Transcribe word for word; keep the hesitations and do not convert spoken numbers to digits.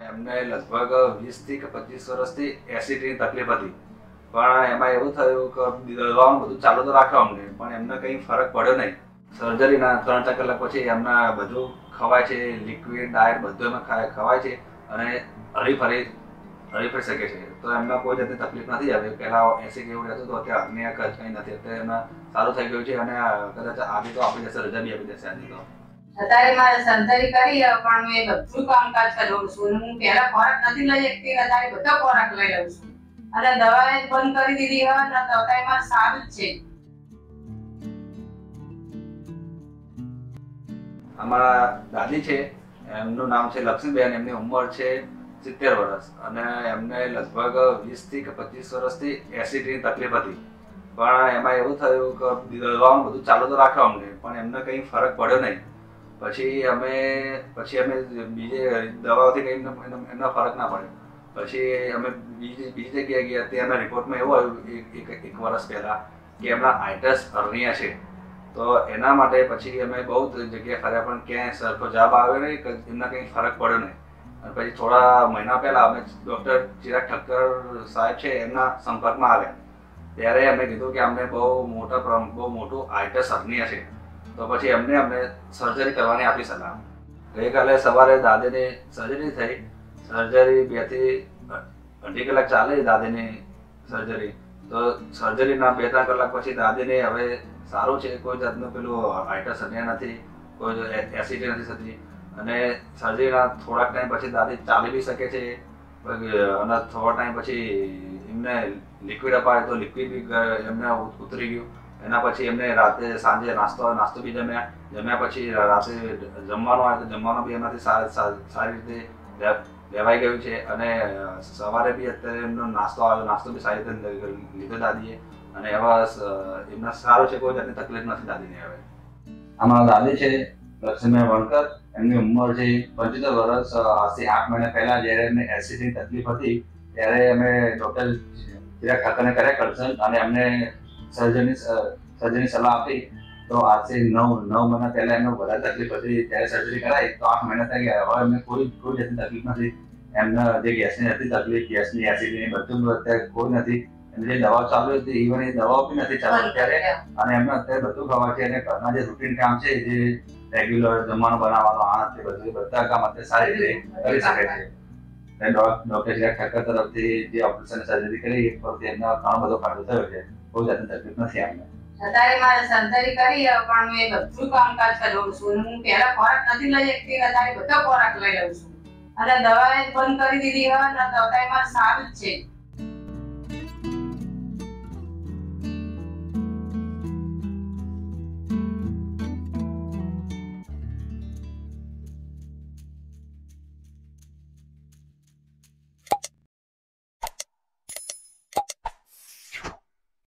એમને લગભગ વીસ થી કે પચીસ વર્ષથી એસિડની તકલીફ હતી, પણ એમાં એવું થયું કે દવાનું બધું ચાલુ તો રાખ્યું અમને, પણ એમને કંઈ ફરક પડ્યો નહીં. સર્જરીના ત્રણ ચાર કલાક પછી એમના બધું ખવાય છે, લિક્વિડ ડાયટ બધું એમાં ખવાય છે અને હરીફરી હરીફરી શકે છે. તો એમના કોઈ જાતની તકલીફ નથી આવી. પહેલાં એસિડ એવું રહેતું હતું, અત્યારે અન્ય કંઈ નથી, અત્યારે એમાં સારું થઈ ગયું છે અને કદાચ આજે તો આપી દેશે, રજા બી આપી દેશે આજે તો. અત્યારે મારે સર્જરી કરી પણ મેં બધું કામકાજ કરું છું. હું પહેલા ખોરાક નથી લઈ શકતી, અત્યારે બધો ખોરાક લઈ લઉં છું અને દવા બંધ કરી દીધી હોય ને તો અત્યારે મારે સારું જ છે. અમારા દાદી છે, એમનું નામ છે લક્ષ્મીબેન, એમની ઉંમર છે સિત્તેર વર્ષ અને એમને લગભગ વીસ થી કે પચીસ વર્ષથી એસિડની તકલીફ હતી, પણ એમાં એવું થયું કે દવાનું બધું ચાલુ તો રાખ્યું અમને, પણ એમને કંઈ ફરક પડ્યો નહીં. પછી અમે પછી અમે બીજે દવાઓથી કંઈ એમનો ફરક ના પડ્યો. પછી અમે બીજી બીજી જગ્યાએ ગયા, ત્યાંના રિપોર્ટમાં એવું આવ્યું એક એક વર્ષ પહેલાં કે એમના આઇટસ હર્નિયા છે. તો એના માટે પછી અમે બહુ જગ્યાએ ફર્યા, પણ ક્યાંય સરખો જવાબ આવ્યો નહીં, એમને કંઈ ફરક પડ્યો નહીં. અને પછી થોડા મહિના પહેલાં અમે ડૉક્ટર ચિરાગ ઠક્કર સાહેબ છે એમના સંપર્કમાં આવ્યા, ત્યારે એમણે કીધું કે અમને બહુ મોટા બહુ મોટું આઇટસ હર્નિયા છે. તો પછી એમને અમને સર્જરી કરવાની આપી સલાહ. ગઈકાલે સવારે દાદીની સર્જરી થઈ. સર્જરી બે થી અઢી કલાક ચાલે દાદીની સર્જરી. તો સર્જરીના બે ત્રણ કલાક પછી દાદીને હવે સારું છે, કોઈ જાતનું પેલું આઇટસ હર્નિયા નથી, કોઈ એસિડિટી નથી થતી અને સર્જરીના થોડાક ટાઈમ પછી દાદી ચાલી બી શકે છે અને થોડા ટાઈમ પછી એમને લિક્વિડ અપાય તો લિક્વિડ બી એમને ઉતરી ગયું. એના પછી એમને રાતે સાંજે નાસ્તો નાસ્તો બી જમ્યા. જમ્યા પછી રાતે જમવાનું આવે તો જમવાનું બી એમાંથી સારી રીતે લેવાઈ ગયું છે અને સવારે બી અત્યારે એમનો નાસ્તો આવ્યો, નાસ્તો બી સારી રીતે લીધો દાદીએ અને એવા એમના સારું છે, કોઈ જાતની તકલીફ નથી દાદીને હવે. અમારા દાદી છે લક્ષ્મીબેન વણકર, એમની ઉંમર છે પંચોતેર વર્ષ. આજથી આઠ મહિના પહેલા જ્યારે એમને એસિડની તકલીફ હતી ત્યારે અમે ડૉક્ટર ચિરાગ ઠક્કરને કર્યા કન્સલ્ટ અને એમને સર્જરી સર્જરીની સલાહ આપી. તો આજથી નવ નવ મહિના પહેલા એમને વધારે તકલીફ હતી ત્યારે સર્જરી કરાવી, તો આઠ મહિના થઈ ગયા. હવે એમને કોઈ કોઈ જાતની તકલીફ નથી. એમને જે ગેસની હતી તકલીફ, ગેસની એસિડની બધું અત્યારે કોઈ નથી. એમની જે દવા ચાલુ હતી ઇવન એ દવાઓ બી નથી ચાલુ અત્યારે, અને એમને અત્યારે બધું ખબર છે અને ઘરના જે રૂટીન કામ છે, જે રેગ્યુલર જમવાનું બનાવવાનું આ તે બધું બધા કામ અત્યારે સારી રીતે કરી શકે છે. ડૉક્ટર ચિરાગ ઠક્કર તરફથી જે ઓપરેશન સર્જરી કરી એ પરથી એમનો ઘણો બધો ફાયદો થયો છે. કોઈ જાતની તકલીફ નથી એમને. અત્યારે મારે સર્જરી કરી પણ મેં બધું કામકાજ કરું છું. હું પહેલા ખોરાક નથી લઈ શકતી, અત્યારે બધો ખોરાક લઈ લઉં છું અને દવા બંધ કરી દીધી હોય ને તો અત્યારે મારે સારું જ છે.